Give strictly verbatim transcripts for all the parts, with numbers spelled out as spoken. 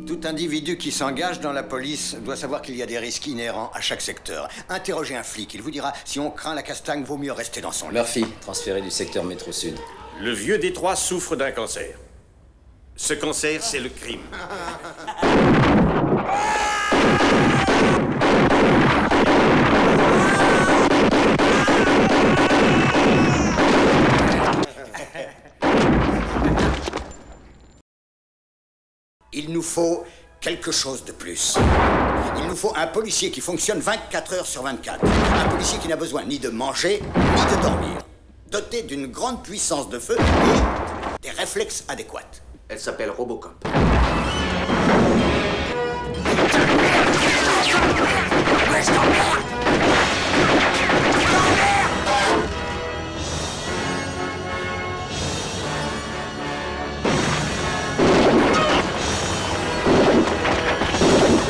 Tout individu qui s'engage dans la police doit savoir qu'il y a des risques inhérents à chaque secteur. Interrogez un flic, il vous dira si on craint la castagne, vaut mieux rester dans son lit. Murphy, transféré du secteur métro sud. Le vieux Détroit souffre d'un cancer. Ce cancer, c'est le crime. Il nous faut quelque chose de plus. Il nous faut un policier qui fonctionne vingt-quatre heures sur vingt-quatre. Un policier qui n'a besoin ni de manger, ni de dormir. Doté d'une grande puissance de feu et des réflexes adéquats. Elle s'appelle Robocop.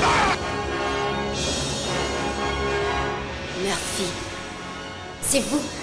Murphy, c'est vous.